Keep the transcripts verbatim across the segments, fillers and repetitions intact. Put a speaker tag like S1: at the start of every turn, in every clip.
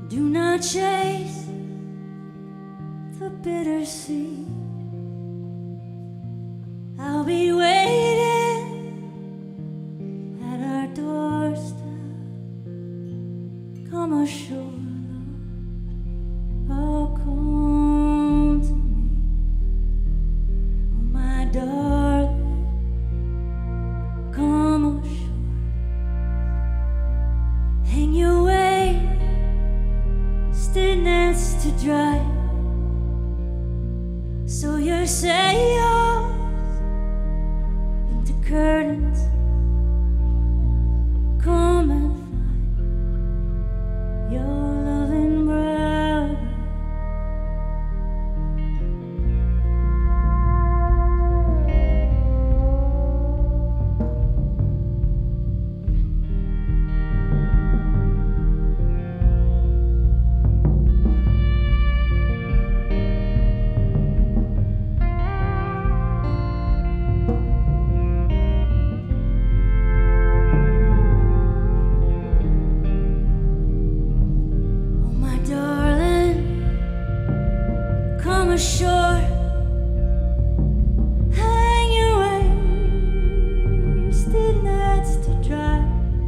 S1: Do not chase the bitter sea. I'll be waiting at our doorstep. Come ashore, love. Oh, come to me, oh my darling. Come ashore, hang your way, still nets to dry. So your sails into curtains, come and find your loving bride. Ashore, hang your way, still nets to dry.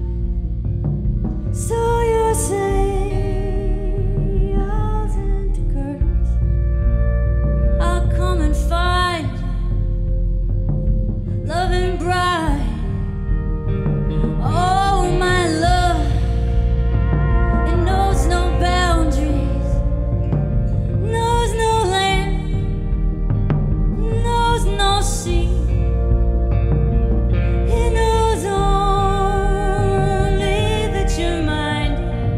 S1: So you sails into curtains, I'll come and find you, loving bride. Oh, my love, it knows no boundaries, knows no no sea. It knows only that you're mine.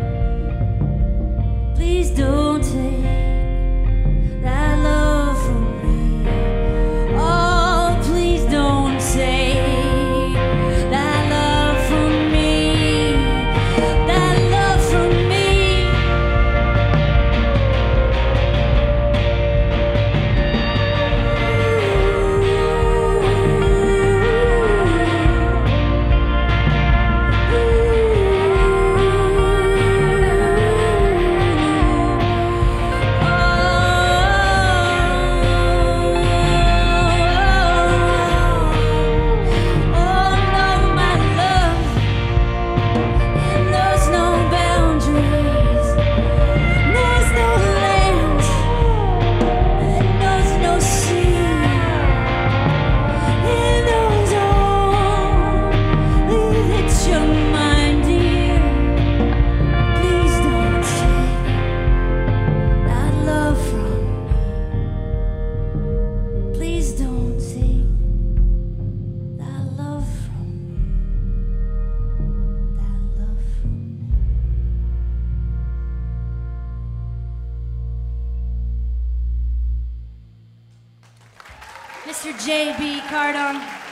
S1: Please don't take that love from me. Oh, please don't take that love from me. That love from me. Mister J B Kardong.